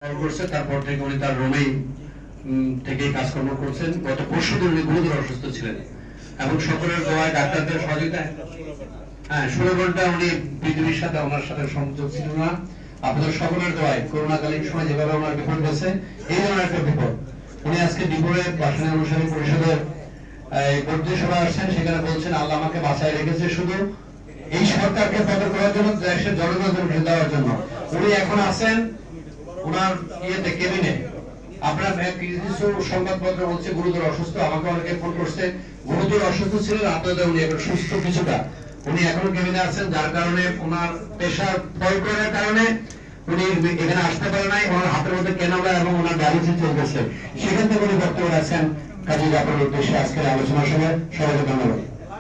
করছে তারপর থেকে উনি তার রুমেই থেকে কাজকর্ম করছেন। গত পরশুদিন উনি গুরুতর অসুস্থ ছিলেন এবং সকলের দোয়ায় ডাক্তারদের সহযোগিতায় 16 ঘন্টা উনি পৃথিবীর সাথে ওনার সাথে সংযোগ ছিল না। আপনাদের সকলের দোয়ায় করোনাকালীন সময় যেভাবে ওনার বিপদ গেছে এই ধরনের একটা বিপদ। উনি আজকে দুপুরে বাসনা অনুসারী পরিষদের বর্ধিত সভায় আসছেন, সেখানে বলছেন আল্লাহ আমাকে বাঁচায় রেখেছে শুধু এই সরকারকে পতন করার জন্য, দেশের জনগণকে উঠে দেওয়ার জন্য। উনি এখন আছেন ওনার ইয়েতে কেবিনে। আপনার কিছু সংবাদপত্র বলছে গুরুতর অসুস্থ, আমাকে অনেকে ফোন করছে গুরুতর অসুস্থ ছিলেন, আপনাদের উনি এখন সুস্থ কিছুটা, উনি এখনো কেবিনে আছেন, যার কারণে ওনার প্রেশার ফল করার কারণে উনি এখানে আসতে পারে নাই। ওনার হাতের মধ্যে ক্যানোলা এবং ওনার ডায়ালিসিস চলতেছে, সেখান থেকে উনি বক্তব্য রাখছেন। কাজী জাফরের উদ্দেশ্যে আজকের আলোচনার সময় সবাইকে ধন্যবাদ।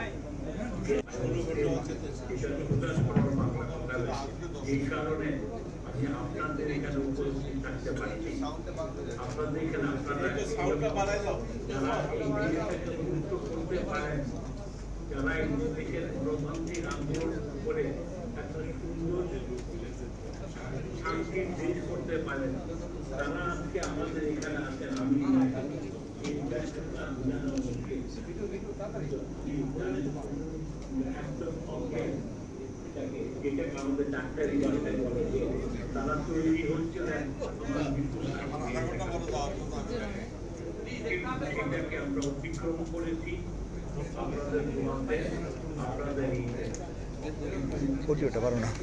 এই কারণে আমি আপনাদের এখানে উপস্থিত থাকতে পারছি। আপনাদের এখানে আপনারা যারা এই বিষয়টাকে গুরুত্ব করতে পারেন, যারা এই দেশের গণতান্ত্রিক আন্দোলন করে একটা সুন্দর শান্তির দেশ করতে পারেন, তারা আজকে আমাদের এখানে আছেন। আমি এই ব্যস্ততা একদম অজ্ঞান, যেটাকে আমাদের ডাক্তারি ভাষায় বলে যে তারা তৈরি হচ্ছিলেন, সেটাকে আমরা অতিক্রম করেছি। আপনাদের মধ্যে আপনাদের পারো না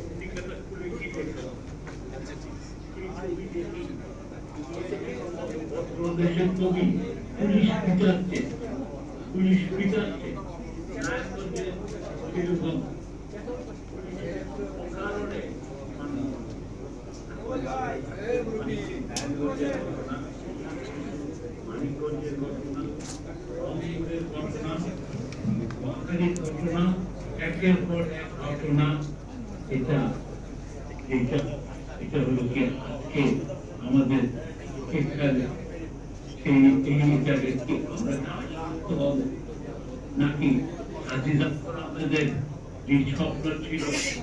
দেশের কবি পুলিশ পিটাচ্ছে, পুলিশ পিটাচ্ছে এরকম কারণে মানিকগঞ্জের ঘটনা, রংপুরের ঘটনা, নোয়াখালীর ঘটনা, একের পর এক ঘটনা। এটা হলো কি আজকে আমাদের এখানে সেই এইটাকে কি আমরা আসতে হবে নাকি কাজী জাফর আমাদের যে স্বপ্ন ছিল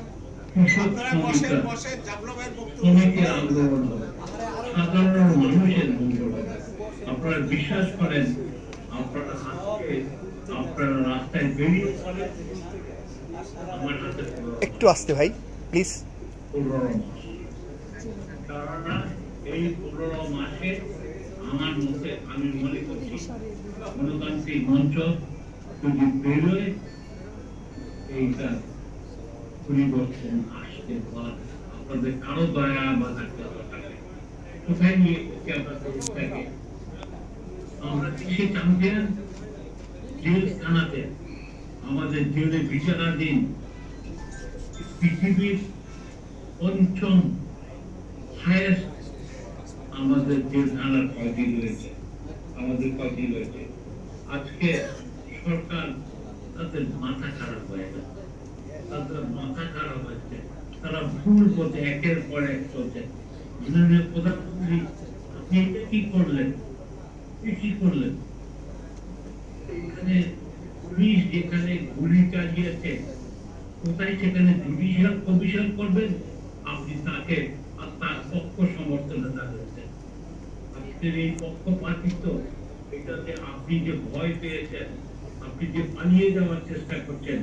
শ্রমিকের আন্দোলন হবে, সাধারণ মানুষের মঙ্গল হবে। আপনারা বিশ্বাস করেন, আপনারা আজকে আপনারা রাস্তায় বেরিয়ে পড়েন, আমার হাতে একটু আসতে ভাই প্লিজ। 15 মাস, কেননা এই 15 মাসে আমার মতে আমি মনে করছি গণতান্ত্রিক মঞ্চ যদি বেরোয় এইটা পরিবর্তন আসতে পারে। আপনাদের কারো দয়া বা কোথায় নিয়ে আপনাকে আমরা কৃষি চ্যাম্পিয়ন জেল থানাতে আমাদের জেলে বিচারাধীন পৃথিবীর 5ম হাইয়েস্ট আমাদের জেল থানার কয়েদি রয়েছে, আমাদের কয়েদি রয়েছে। আজকে সরকার তাদের মাথা খারাপ হয়ে যাচ্ছে, তাদের মাথা খারাপ হচ্ছে, তারা ভুল পথে একের পর এক চলছে। প্রধানমন্ত্রী আপনি এটা কি করলেন, কি করলেন? এখানে পুলিশ যেখানে গুলি চালিয়েছে, কোথায় সেখানে জুডিশিয়াল কমিশন করবেন, আপনি তাকে আর তার পক্ষ সমর্থনে দাঁড়িয়েছেন। আপনাদের এই পক্ষপাতিত্ব, এটাতে আপনি যে ভয় পেয়েছেন, আপনি যে পালিয়ে যাওয়ার চেষ্টা করছেন,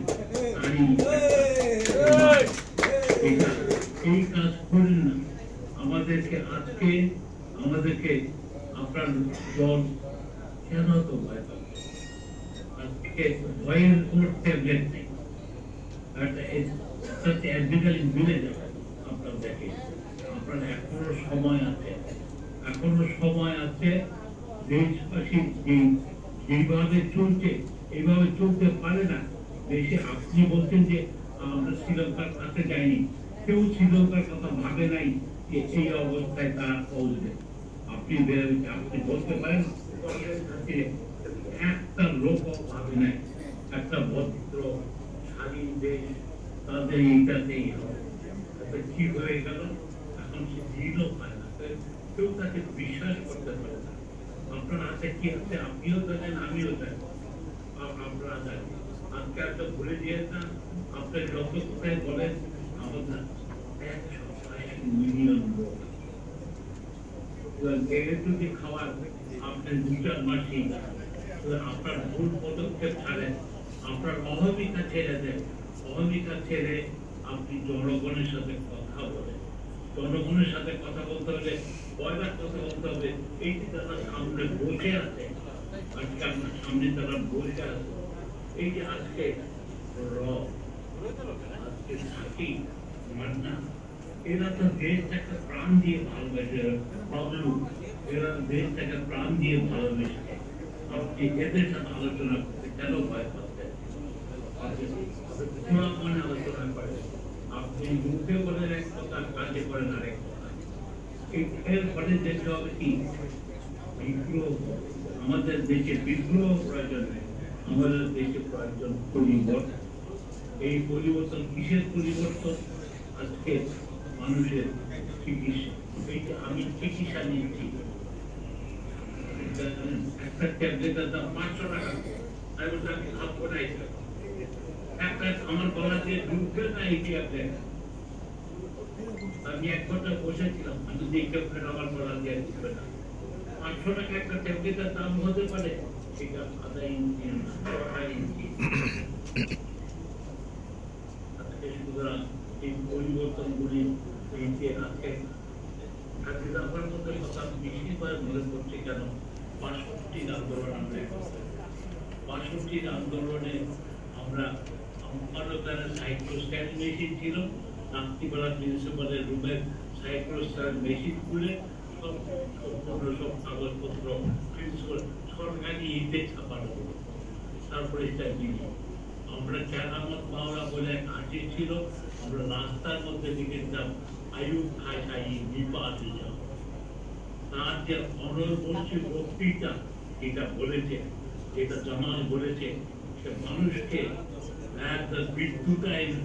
এই কাজ করেন না। আমাদেরকে আজকে আপনার দল কেন তো ভয় পাবে? আজকে ভয়ের কোনো ট্যাবলেট নেই, মিলে যাবে। আপনার দেখে আপনার এখনো সময় আছে। দেশবাসী যেভাবে চলছে এইভাবে চলতে পারে না দেশে। আপনি বলছেন যে আমরা শ্রীলঙ্কার কাছে যাইনি, কেউ শ্রীলঙ্কার কথা ভাবে নাই যে এই অবস্থায় তারা পৌঁছবে। আপনি বলতে পারেন একটা লোক ভাবে নাই, একটা ভদ্র স্বাধীন দেশ তাদের এইটাতেই হবে। কি হয়ে গেল এখন সে দৃঢ় পায় না, কেউ তাকে বিশ্বাস করতে পারে না। আপনার হাতে কি আছে আপনিও জানেন, আমিও জানি, আপনারা জানেন। আজকে একটা ভুলে দিয়ে না, আপনার যত কোথায় বলেন আমাদের 180 মিলিয়ন লোক, এর যদি খাওয়ার আপনি 2-4 মাসই আপনার ভুল পদক্ষেপ ছাড়েন, আপনার অহমিকা ছেড়ে দেন, অহমিকা ছেড়ে আপনি জনগণের সাথে কথা বলেন। জনগণের সাথে কথা বলতে হলে পয়লার কথা বলতে হবে, এই যে তারা সামনে বসে আছে, আজকে আপনার সামনে তারা বসে আছে, এই যে আজকে আজকে সাথী মান্না, এরা তো দেশটাকে প্রাণ দিয়ে ভালোবেসে, বাবলু এরা দেশটাকে প্রাণ দিয়ে ভালোবেসে, আপনি এদের সাথে আলোচনা করতে কেন ভয় পাচ্ছেন? মনে আলোচনা করেন, আপনি মুখে বলেন এক কথা, কাজে করেন আরেক কথা। এর ফলে দেখতে হবে কি বিদ্রোহ, আমাদের দেশে বিদ্রোহ প্রয়োজন নেই, আমাদের দেশে প্রয়োজন পরিবর্তন। এই পরিবর্তন কিসের পরিবর্তন? আজকে মানুষের চিকিৎসা, এইটা আমি চিকিৎসা নিচ্ছি, একটা ট্যাবলেটের দাম 500 টাকা, আমি বলছি আমি খাবো না, একটা আমার গলা দিয়ে ঢুকবে না এই ট্যাবলেট। আমি এক ঘন্টা বসেছিলাম, আমি যে ট্যাবলেট আমার গলা দিয়ে ঢুকবে না, 500 টাকা একটা ট্যাবলেটের দাম হতে পারে, সেটা আধা ইঞ্চি ইঞ্চি। আজকে সুতরাং এই পরিবর্তনগুলি এই যে আজকে আমার মধ্যে কথা বেশিবার মনে করছে কেন ৬৫ আন্দোলন, আমরা ৬৫ আন্দোলনে আমরা আমারও তারা সাইক্লোস্ক্যান মেশিন ছিল, রাত্রিবেলা প্রিন্সিপালের রুমের সাইক্লোস্ক্যান মেশিন খুলে সব কাগজপত্র সরকারি ইতে ছাপানো হলো। তারপরে আমরা কেরামত মাওলা বলে এক আর্টিস্ট ছিল, আমরা রাস্তার মধ্যে লিখেছিলাম আয়ুব খাই খাই বিপাদ যাও। তার যে অনর্বর্তী বক্তৃতা এটা বলেছে, এটা জামাল বলেছে, সে মানুষকে বিদ্যুতায়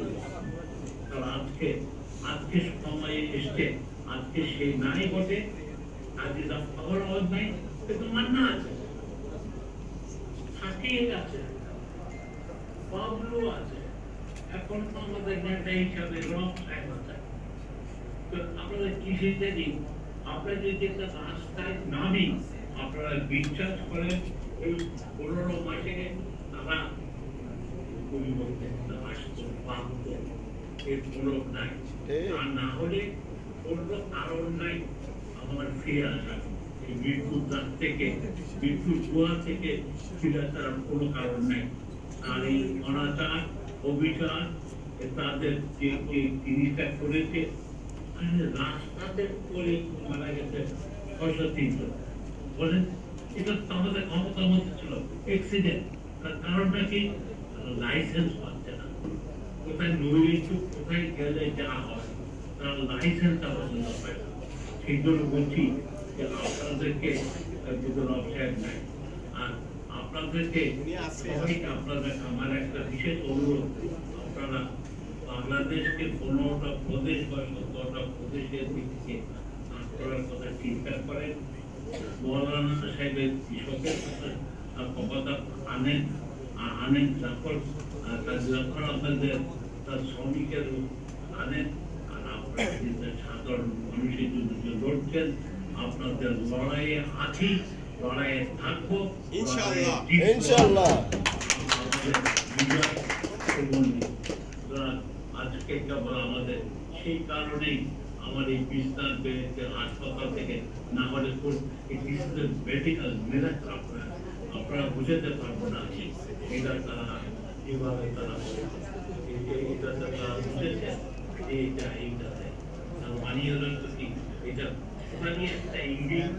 আজকে আজকে সময়ে এসছে, আজকে সে নাই বটে, আজকে তার খবর আওয়াজ নাই, কিন্তু মান্না আছে, থাকিয়ে আছে, বাবলু আছে, এখন তো আমাদের নেতা হিসাবে রক সাহেব আছে। তো আপনাদের কৃষিতে দিন, আপনারা যদি একটা রাস্তায় নামি, আপনারা বিশ্বাস করেন এই 15 মাসে তারা পরিবর্তন আসতো, পারতো, এর কোনো নাই। আর না হলে কোনো কারণ নাই আমার ফিরে আসা, এই মৃত্যুর দাগ থেকে, মৃত্যুর কুয়া থেকে ফিরে আসার কোনো কারণ নাই। আর এই অনাচার অবিচার তাদের যে জিনিসটা করেছে, রাস্তাতে করে মারা গেছে 603 বলেন, এটা তো আমাদের ক্ষমতার মধ্যে ছিল অ্যাক্সিডেন্ট। তার কারণটা কি? লাইসেন্স পাচ্ছে না, কোথায় নইলে কোথায় গেলে যা হয় তার লাইসেন্স পছন্দ পায় না। সেই জন্য বলছি যে আপনাদেরকে অবসাদ নাই, আর আপনাদেরকে সবাইকে আপনাদের আমার একটা বিশেষ অনুরোধ, আপনারা বাংলাদেশকে 15টা প্রদেশ বা 17টা প্রদেশের দিক থেকে করার কথা চিন্তা করেন। মৌলানা সাহেবের কৃষকের কথা আনেন, যখন আপনাদের তার শ্রমিকের আনেন, আর আপনারা সাধারণ মানুষের জন্য যে লড়ছেন, আপনাদের লড়াইয়ে আছি, লড়াইয়ে থাকবো ইনশাআল্লাহ। আজকে কেবল আমাদের সেই কারণেই আমার এই বিস্তার বেড়েছে হাসপাতাল থেকে, না হলে মেডিকেল মেরাক্কেল আপনারা বুঝাতে পারবো না। এটা তারা যেভাবে তারা এটাতে তারা বুঝেছেন যে এইটাতে মানিয়ে কি এটা একটা ইংলিশ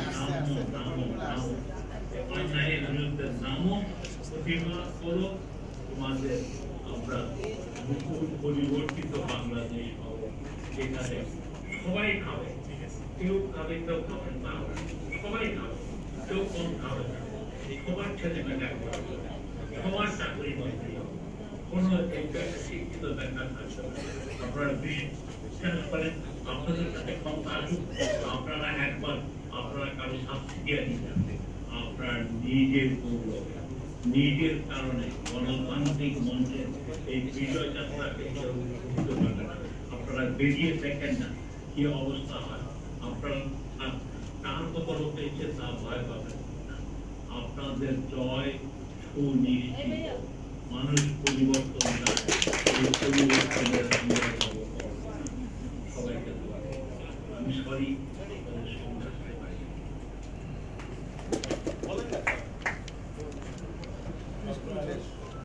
অন্যায়ের বিরুদ্ধে নামো, প্রতিবাদ করো, তোমাদের আমরা নতুন পরিবর্তিত বাংলাদেশ পাবো, যেখানে সবাই খাবে, কেউ খাবে কেউ খাবে না, সবাই খাবে, কেউ কম খাবে না, সবার ছেলে মেয়ে সবার চাকরি করবে, কোনো শিক্ষিত বেকার থাকবে। আপনারা বিশ্বাস করেন আপনাদের সাথে ক্ষমতা আসুক, আপনারা একবার আপনারা কারো সাবসিডিয়ারি আপনার নিজের কারণে গণতান্ত্রিক মঞ্চে এই বিজয় যাত্রাকে আপনারা বেরিয়ে দেখেন না কি অবস্থা হয়। আপনারা বড় হয়েছে তা ভয় পাবেন না। আপনাদের জয় সুনিশ্চিত। মানুষ পরিবর্তন না, এই পরিবর্তনের